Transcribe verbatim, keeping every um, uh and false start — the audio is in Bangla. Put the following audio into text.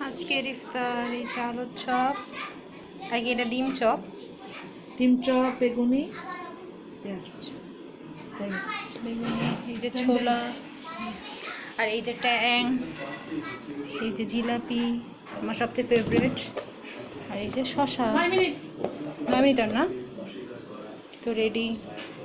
আজকের ইফতার এই যে আলুর চপ আর কি এটা ডিম চপ ডিম চপ বেগুনি বেগুনি এই যে ছোলা আর এই যে ট্যাং এই যে জিলাপি আমার সবচেয়ে ফেভারিট আর এই যে শসা নয় মিনিট আর না তো রেডি।